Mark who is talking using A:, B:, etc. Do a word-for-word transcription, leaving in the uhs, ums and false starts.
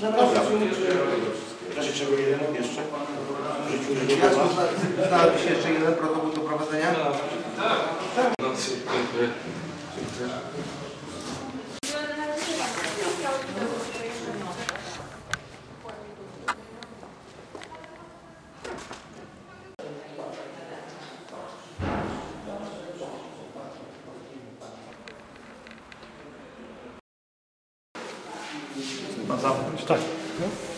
A: W razie czego jeden jeszcze?
B: Znalazł się jeszcze jeden protokół do prowadzenia?
C: Tak. No, dziękuję. Dziękuję.
D: Pan zamknąć? Tak.